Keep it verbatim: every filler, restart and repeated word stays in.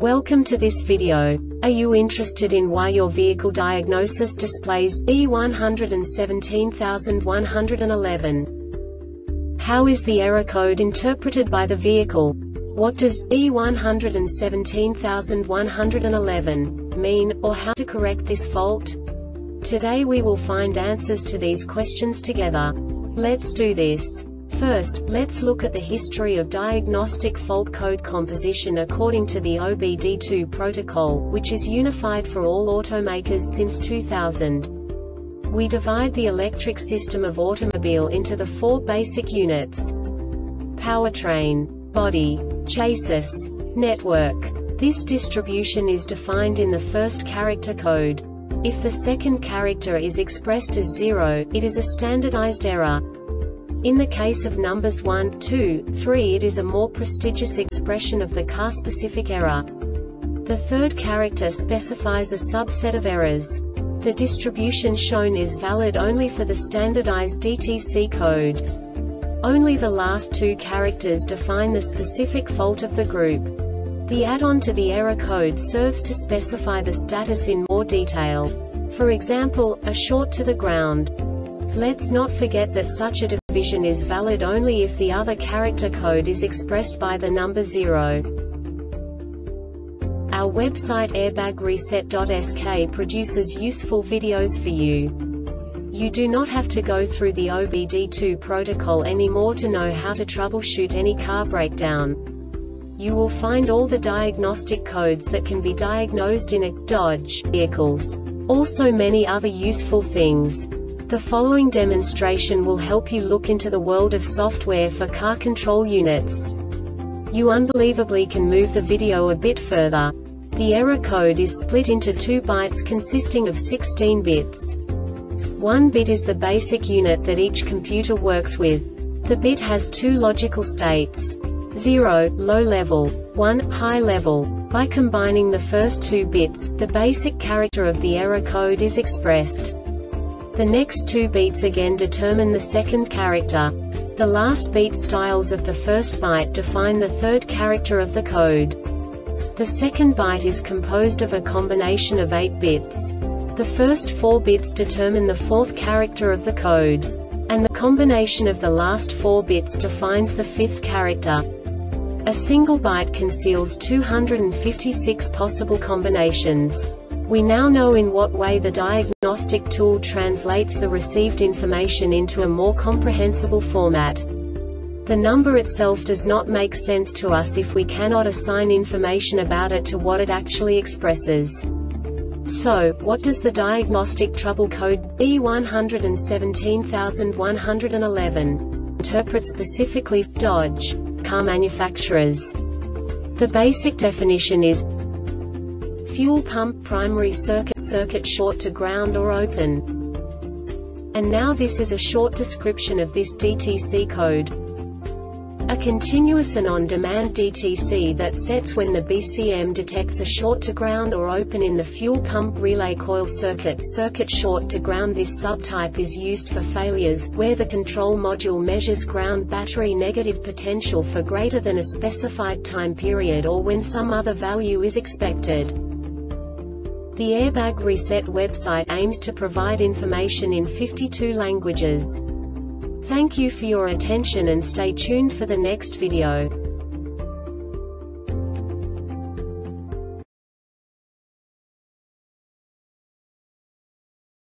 Welcome to this video. Are you interested in why your vehicle diagnosis displays B one seven one one one? How is the error code interpreted by the vehicle? What does B one seven one one one mean, or how to correct this fault? Today we will find answers to these questions together. Let's do this. First, let's look at the history of diagnostic fault code composition according to the O B D two protocol, which is unified for all automakers since two thousand. We divide the electric system of automobile into the four basic units: powertrain, body, chassis, network. This distribution is defined in the first character code. If the second character is expressed as zero, it is a standardized error. In the case of numbers one, two, three, it is a more prestigious expression of the car-specific error. The third character specifies a subset of errors. The distribution shown is valid only for the standardized D T C code. Only the last two characters define the specific fault of the group. The add-on to the error code serves to specify the status in more detail. For example, a short to the ground. Let's not forget that such a division is valid only if the other character code is expressed by the number zero. Our website airbag reset dot S K produces useful videos for you. You do not have to go through the O B D two protocol anymore to know how to troubleshoot any car breakdown. You will find all the diagnostic codes that can be diagnosed in a Dodge vehicles. Also many other useful things. The following demonstration will help you look into the world of software for car control units. You unbelievably can move the video a bit further. The error code is split into two bytes consisting of sixteen bits. One bit is the basic unit that each computer works with. The bit has two logical states: zero, low level, one, high level. By combining the first two bits, the basic character of the error code is expressed. The next two beats again determine the second character. The last beat styles of the first byte define the third character of the code. The second byte is composed of a combination of eight bits. The first four bits determine the fourth character of the code. And the combination of the last four bits defines the fifth character. A single byte conceals two hundred fifty-six possible combinations. We now know in what way the diagnostic tool translates the received information into a more comprehensible format. The number itself does not make sense to us if we cannot assign information about it to what it actually expresses. So, what does the diagnostic trouble code B one seven one one one interpret specifically for Dodge car manufacturers? The basic definition is fuel pump primary circuit circuit short to ground or open. And now this is a short description of this D T C code. A continuous and on-demand D T C that sets when the B C M detects a short to ground or open in the fuel pump relay coil circuit circuit short to ground. This subtype is used for failures where the control module measures ground battery negative potential for greater than a specified time period or when some other value is expected. The Airbag Reset website aims to provide information in fifty-two languages. Thank you for your attention and stay tuned for the next video.